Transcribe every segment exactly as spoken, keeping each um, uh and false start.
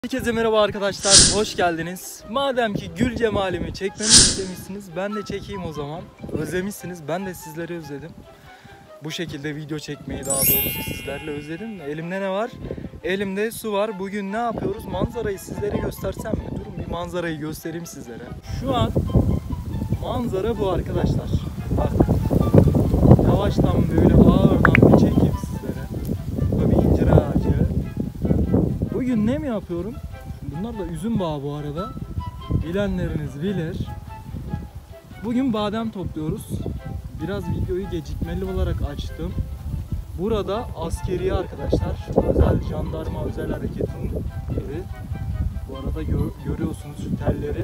Herkese merhaba arkadaşlar, hoş geldiniz. Madem ki gül cemalimi çekmemi istemişsiniz, ben de çekeyim o zaman. Özlemişsiniz, ben de sizleri özledim. Bu şekilde video çekmeyi, daha doğrusu sizlerle özledim. Elimde ne var? Elimde su var. Bugün ne yapıyoruz? Manzarayı sizlere göstersem mi? Durun bir manzarayı göstereyim sizlere. Şu an manzara bu arkadaşlar. Bak, yavaştan böyle ağırdan bir çekeyim sizlere. Burada bir incir ağacı. Bugün ne mi yapıyorum? Bunlar da üzüm bağı bu arada. Bilenleriniz bilir. Bugün badem topluyoruz. Biraz videoyu gecikmeli olarak açtım. Burada askeriye arkadaşlar. Özel jandarma, özel hareketin yeri. Bu arada gör, görüyorsunuz şu telleri.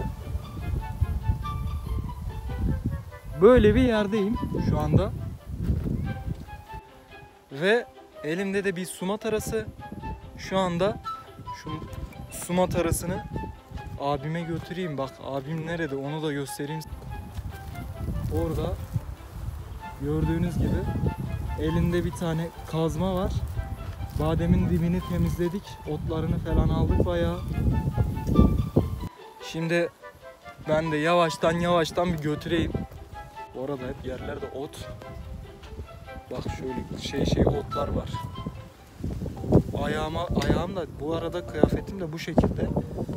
Böyle bir yerdeyim şu anda. Ve elimde de bir su matarası. Şu anda şu su matarasını abime götüreyim. Bak abim nerede, onu da göstereyim. Orada gördüğünüz gibi elinde bir tane kazma var. Bademin dibini temizledik. Otlarını falan aldık bayağı. Şimdi ben de yavaştan yavaştan bir götüreyim. Bu arada hep yerlerde ot. Bak şöyle şey şey otlar var. Ayağıma, ayağım da bu arada kıyafetim de bu şekilde.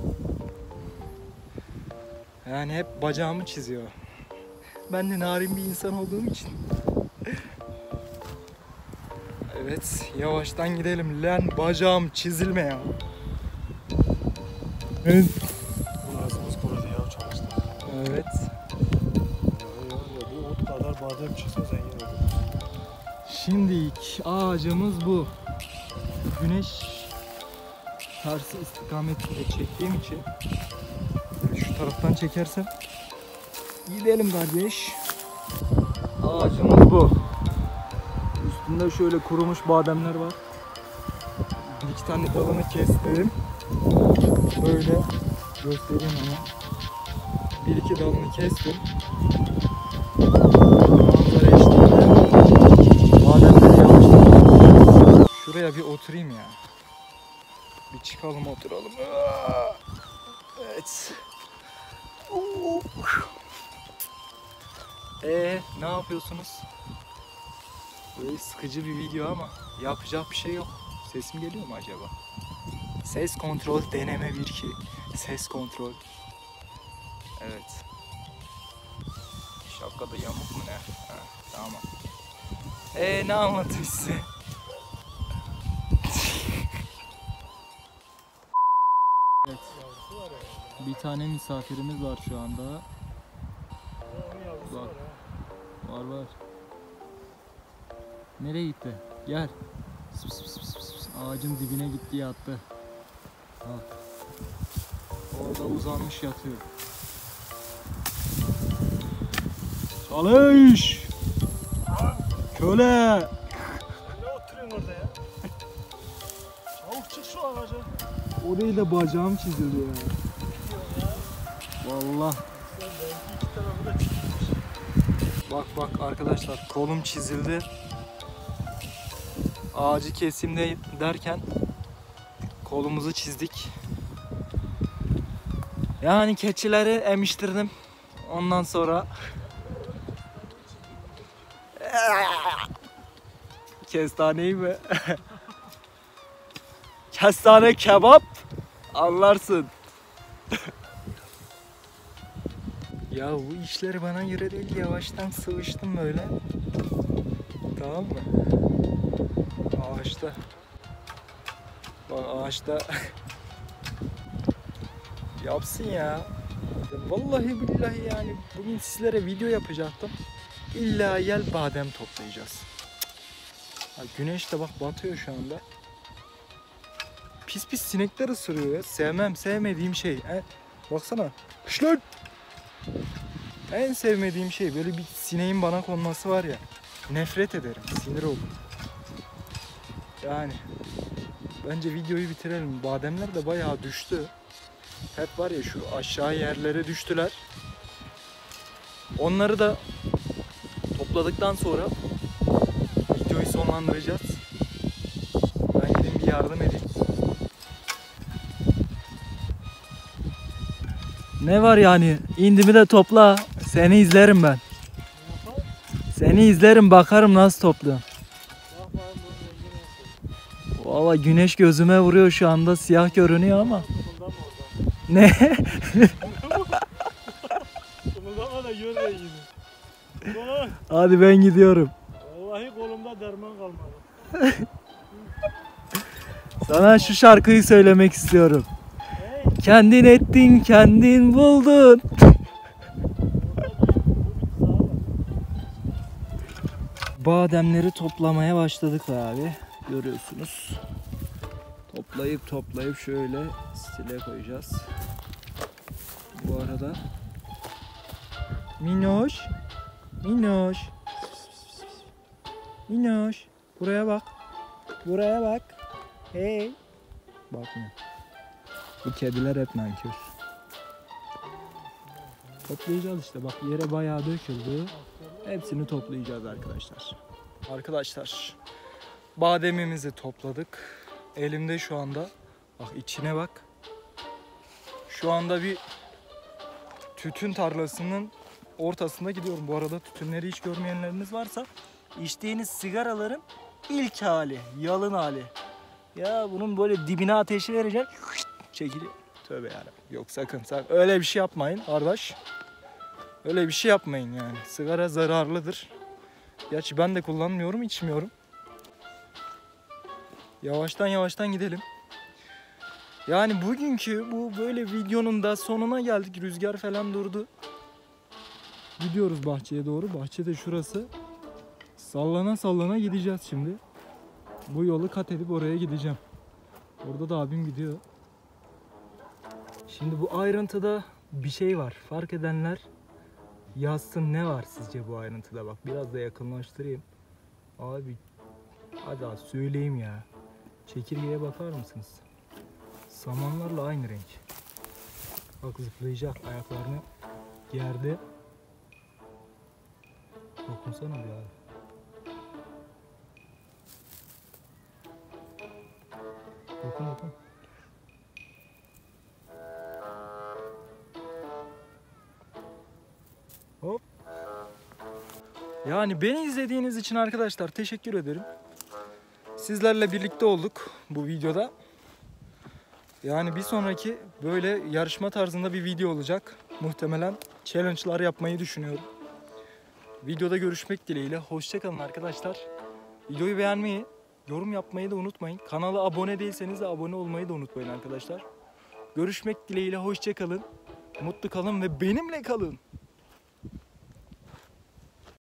Yani hep bacağımı çiziyor. Ben de narin bir insan olduğum için. Evet, yavaştan gidelim. Lan bacağım çizilme ya. Evet. Ağzımız kurudu ya, çalıştık. Evet. Ya, ya, bu ot kadar badem çıksa zengin olur. Şimdilik ağacımız bu. Güneş tersi istikametinde çektiğim için şu taraftan çekersem gidelim kardeş. Ağacımız bu. Üstünde şöyle kurumuş bademler var. Bir iki tane dalını kestim. Böyle göstereyim ama. Bir iki dalını kestim. Manzara eşliğinde bademleri yavaşladım. Şuraya bir oturayım ya. Bir çıkalım oturalım. Evet. Eee ne yapıyorsunuz? Böyle sıkıcı bir video ama yapacak bir şey yok. Sesim geliyor mu acaba? Ses kontrol deneme bir iki. Ses kontrol. Evet. Şapkada yamuk mu ne? Ha, tamam. Eee ne anlatayım size? Evet. Bir tane misafirimiz var şu anda. Bak. Var var. Nereye gitti? Gel. Pıs pıs pıs pıs pıs. Ağacın dibine gitti, yattı. Al. Orada uzanmış yatıyor. Çalış! Köle! Ne oturuyorsun orada ya? Çabuk çık şu ağaca. O değil de bacağım çizildi ya. Vallahi. Bak bak arkadaşlar, kolum çizildi. Ağacı kesimde derken kolumuzu çizdik. Yani keçileri emiştirdim. Ondan sonra kestaneyi mi? Kestane kebap anlarsın. Ya bu işler bana göre değil, yavaştan sıvıştım böyle. Tamam mı? Ağaçta. Bak ağaçta. Yapsın ya. Vallahi billahi yani bugün sizlere video yapacaktım. İlla gel badem toplayacağız. Ha, güneş de bak batıyor şu anda. Pis pis sinekler ısırıyor ya. Sevmem, sevmediğim şey. He? Baksana. Kışlar. En sevmediğim şey böyle bir sineğin bana konması var ya. Nefret ederim. Sinir olurum. Yani bence videoyu bitirelim. Bademler de bayağı düştü. Hep var ya şu aşağı yerlere düştüler. Onları da topladıktan sonra videoyu sonlandıracağız. Ben gideyim bir yardım edeyim. Ne var yani? İndimi de topla. Seni izlerim ben. Seni izlerim, bakarım nasıl topluyorsun. Valla güneş gözüme vuruyor şu anda, siyah görünüyor ama. Ne? Kımıldama da gör rengini. Ulan, Hadi ben gidiyorum. vallahi kolumda derman kalmadı. Sana şu şarkıyı söylemek istiyorum. Hey, Kendin ettin, kendin buldun. Bademleri toplamaya başladık abi. Görüyorsunuz. Toplayıp toplayıp şöyle stile koyacağız. Bu arada Minoş, Minoş, Minoş, buraya bak, buraya bak. Hey, bakmıyor. Bu kediler hep nankör. Toplayacağız işte, bak yere bayağı döküldü. Hepsini toplayacağız arkadaşlar. Arkadaşlar, bademimizi topladık. Elimde şu anda, bak içine bak. Şu anda bir tütün tarlasının ortasında gidiyorum. Bu arada tütünleri hiç görmeyenleriniz varsa, içtiğiniz sigaraların ilk hali, yalın hali. Ya bunun böyle dibine ateşi vereceksin, çekiliyor. Tövbe yarabbim. Yok sakın, sakın öyle bir şey yapmayın kardeş. Öyle bir şey yapmayın yani. Sigara zararlıdır. Gerçi ben de kullanmıyorum, içmiyorum. Yavaştan yavaştan gidelim. Yani bugünkü bu böyle videonun da sonuna geldik. Rüzgar falan durdu. Gidiyoruz bahçeye doğru. Bahçe de şurası. Sallana sallana gideceğiz şimdi. Bu yolu kat edip oraya gideceğim. Orada da abim gidiyor. Şimdi bu ayrıntıda bir şey var. Fark edenler yazsın, ne var sizce bu ayrıntıda? Bak biraz da yakınlaştırayım. Abi hadi abi söyleyeyim ya. Çekirgeye bakar mısınız? Samanlarla aynı renk. Bak zıplayacak, ayaklarını gerdi. Dokunsana bir abi. Dokun dokun. Hop. Yani beni izlediğiniz için arkadaşlar teşekkür ederim. Sizlerle birlikte olduk bu videoda. Yani bir sonraki böyle yarışma tarzında bir video olacak. Muhtemelen challenge'lar yapmayı düşünüyorum. Videoda görüşmek dileğiyle. Hoşça kalın arkadaşlar. Videoyu beğenmeyi, yorum yapmayı da unutmayın. Kanala abone değilseniz de abone olmayı da unutmayın arkadaşlar. Görüşmek dileğiyle, hoşça kalın. Mutlu kalın ve benimle kalın.